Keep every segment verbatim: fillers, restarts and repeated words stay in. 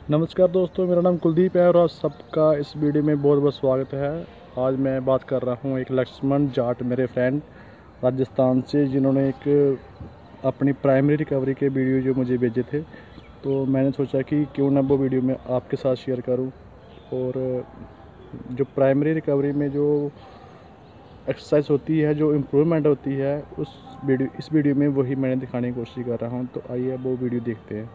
नमस्कार दोस्तों, मेरा नाम कुलदीप है और आप सबका इस वीडियो में बहुत बहुत स्वागत है। आज मैं बात कर रहा हूं एक लक्ष्मण जाट मेरे फ्रेंड राजस्थान से, जिन्होंने एक अपनी प्राइमरी रिकवरी के वीडियो जो मुझे भेजे थे, तो मैंने सोचा कि क्यों ना वो वीडियो मैं आपके साथ शेयर करूं। और जो प्राइमरी रिकवरी में जो एक्सरसाइज होती है, जो इम्प्रूवमेंट होती है, उस वीडियो इस वीडियो में वही मैंने दिखाने की कोशिश कर रहा हूँ। तो आइए वो वीडियो देखते हैं।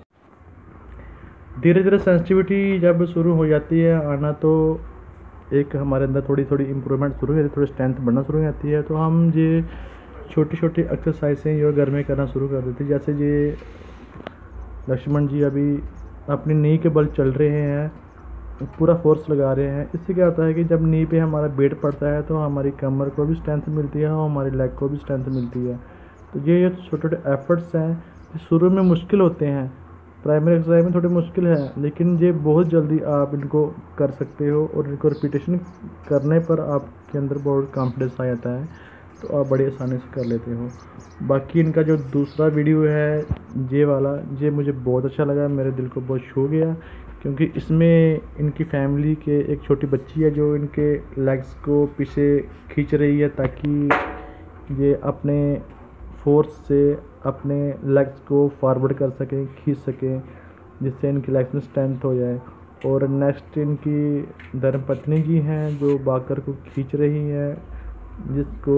धीरे धीरे सेंसिटिविटी जब शुरू हो जाती है आना, तो एक हमारे अंदर थोड़ी थोड़ी इम्प्रूवमेंट शुरू हो जाती है, थोड़ी स्ट्रेंथ बढ़ना शुरू हो जाती है। तो हम ये छोटी छोटी एक्सरसाइजें जो घर में करना शुरू कर देते हैं। जैसे ये लक्ष्मण जी अभी अपनी नी के बल चल रहे हैं, पूरा फोर्स लगा रहे हैं। इससे क्या होता है कि जब नी पे हमारा वेट पड़ता है तो हमारी कमर को भी स्ट्रेंथ मिलती है और हमारी लेग को भी स्ट्रेंथ मिलती है। तो ये ये छोटे छोटे एफर्ट्स हैं, शुरू में मुश्किल होते हैं, प्राइमरी एक्सरसाइज में थोड़ी मुश्किल है, लेकिन ये बहुत जल्दी आप इनको कर सकते हो और इनको रिपीटेशन करने पर आपके अंदर बहुत कॉन्फिडेंस आ जाता है, तो आप बड़ी आसानी से कर लेते हो। बाकी इनका जो दूसरा वीडियो है ये वाला, ये मुझे बहुत अच्छा लगा, मेरे दिल को बहुत छू गया, क्योंकि इसमें इनकी फैमिली के एक छोटी बच्ची है जो इनके लेग्स को पीछे खींच रही है, ताकि ये अपने फोर्स से अपने लेग्स को फॉरवर्ड कर सकें, खींच सकें, जिससे इनकी लेग्स में स्ट्रेंथ हो जाए। और नेक्स्ट इनकी धर्मपत्नी जी हैं जो बाकर को खींच रही हैं, जिसको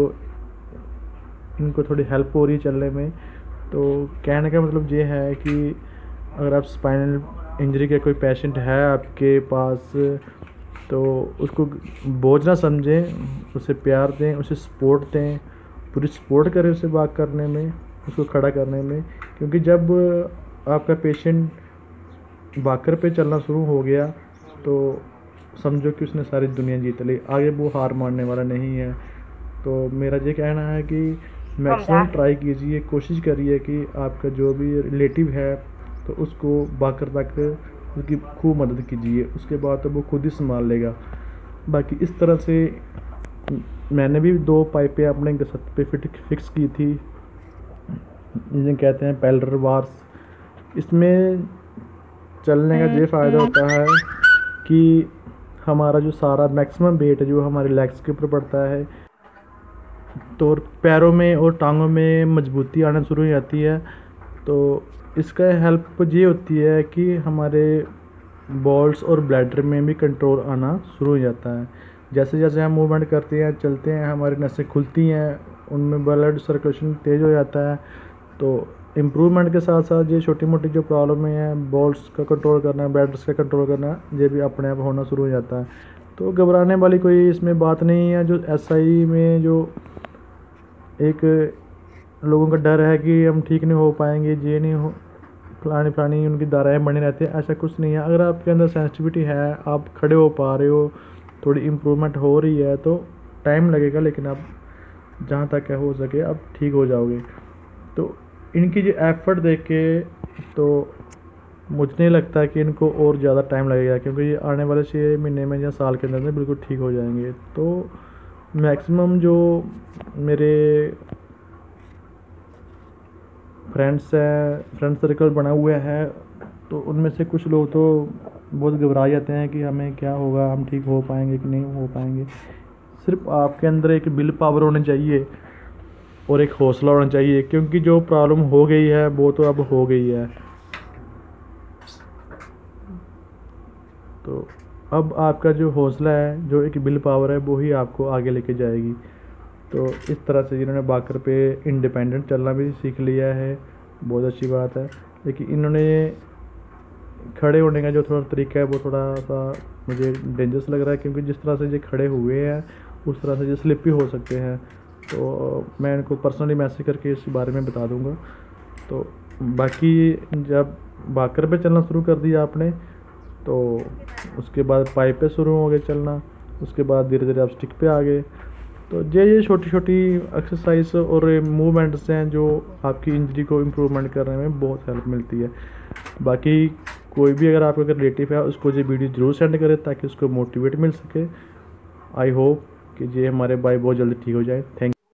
इनको थोड़ी हेल्प हो रही है चलने में। तो कहने का मतलब ये है कि अगर आप स्पाइनल इंजरी का कोई पेशेंट है आपके पास, तो उसको बोझ ना समझें, उसे प्यार दें, उसे सपोर्ट दें, पूरी सपोर्ट करें उसे वॉक करने में, उसको खड़ा करने में। क्योंकि जब आपका पेशेंट वॉकर पे चलना शुरू हो गया तो समझो कि उसने सारी दुनिया जीत ली, आगे वो हार मानने वाला नहीं है। तो मेरा ये कहना है कि मैक्सिमम ट्राई कीजिए, कोशिश करिए कि आपका जो भी रिलेटिव है तो उसको वॉकर तक उसकी खूब मदद कीजिए, उसके बाद तो वो खुद ही संभाल लेगा। बाकी इस तरह से मैंने भी दो पाइपें अपने गसत पे फिट फिक्स की थी, जिन्हें कहते हैं पैलर बार्स। इसमें चलने का ये फ़ायदा होता है कि हमारा जो सारा मैक्सिमम वेट जो हमारे लेग्स के ऊपर पड़ता है, तो पैरों में और टांगों में मजबूती आना शुरू हो जाती है। तो इसका हेल्प ये होती है कि हमारे बॉल्स और ब्लैडर में भी कंट्रोल आना शुरू हो जाता है। जैसे जैसे हम मूवमेंट करते हैं, चलते हैं, हमारी नसें खुलती हैं, उनमें ब्लड सर्कुलेशन तेज़ हो जाता है। तो इम्प्रूवमेंट के साथ साथ ये छोटी मोटी जो प्रॉब्लम है, बॉल्स का कंट्रोल करना, ब्लैडर्स का कंट्रोल करना, ये भी अपने आप होना शुरू हो जाता है। तो घबराने वाली कोई इसमें बात नहीं है। जो एसआई में जो एक लोगों का डर है कि हम ठीक नहीं हो पाएंगे, ये नहीं हो, फलानी फलानी उनकी दाराएँ बने रहते हैं, ऐसा कुछ नहीं है। अगर आपके अंदर सेंसिटिविटी है, आप खड़े हो पा रहे हो, थोड़ी इम्प्रूवमेंट हो रही है, तो टाइम लगेगा, लेकिन आप जहाँ तक हो सके आप ठीक हो जाओगे। तो इनकी जो एफ़र्ट देख के तो मुझे नहीं लगता कि इनको और ज़्यादा टाइम लगेगा, क्योंकि ये आने वाले छः महीने में या साल के अंदर में बिल्कुल ठीक हो जाएंगे। तो मैक्सिमम जो मेरे फ्रेंड्स हैं, फ्रेंड सर्कल बना हुआ है, तो उनमें से कुछ लोग तो बहुत घबरा जाते हैं कि हमें क्या होगा, हम ठीक हो पाएंगे कि नहीं हो पाएंगे। सिर्फ आपके अंदर एक विल पावर होनी चाहिए और एक हौसला होना चाहिए, क्योंकि जो प्रॉब्लम हो गई है वो तो अब हो गई है। तो अब आपका जो हौसला है, जो एक विल पावर है, वो ही आपको आगे लेके जाएगी। तो इस तरह से जिन्होंने वॉकर पे इंडिपेंडेंट चलना भी सीख लिया है, बहुत अच्छी बात है। लेकिन इन्होंने खड़े होने का जो थोड़ा तरीका है वो थोड़ा सा मुझे डेंजरस लग रहा है, क्योंकि जिस तरह से ये खड़े हुए हैं उस तरह से ये स्लिप भी हो सकते हैं। तो मैं इनको पर्सनली मैसेज करके इस बारे में बता दूंगा। तो बाकी जब वॉकर पे चलना शुरू कर दिया आपने, तो उसके बाद पाइप पे शुरू हो गए चलना, उसके बाद धीरे धीरे आप स्टिक पे आ गए। तो ये ये छोटी छोटी एक्सरसाइज और मूवमेंट्स हैं जो आपकी इंजरी को इम्प्रूवमेंट करने में बहुत हेल्प मिलती है। बाकी कोई भी अगर आपका रिलेटिव है, उसको ये वीडियो ज़रूर सेंड करें ताकि उसको मोटिवेट मिल सके। आई होप कि ये हमारे भाई बहुत जल्दी ठीक हो जाए। थैंक